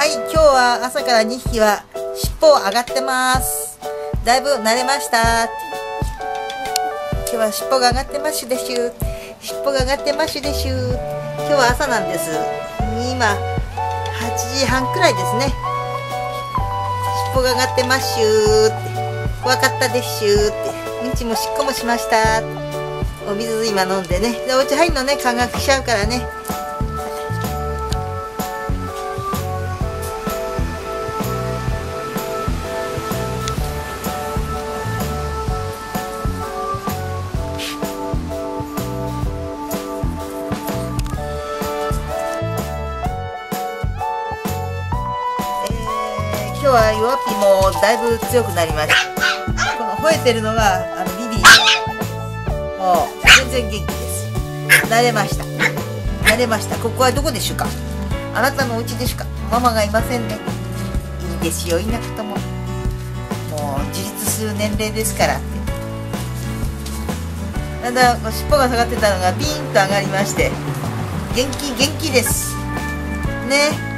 はい、今日は朝から2匹は尻尾上がってます。だいぶ慣れました。今日は尻尾が上がってマッシュでしゅ。尻尾が上がってマッシュでしゅ。今日は朝なんです。今8時半くらいですね。尻尾が上がってマッシュって、わかったでしゅって、うんちもしっこもしました。お水今飲んでね。でお家入るのね、感覚しちゃうからね。今日は弱っぴもだいぶ強くなりました。この吠えてるのがビビリ全然元気です。慣れました。慣れました。ここはどこでしょうか。あなたのお家でしょうか。ママがいませんね。いいですよ、いなくとも。もう自立する年齢ですからって。だんだん尻尾が下がってたのがビーンと上がりまして、元気ですね。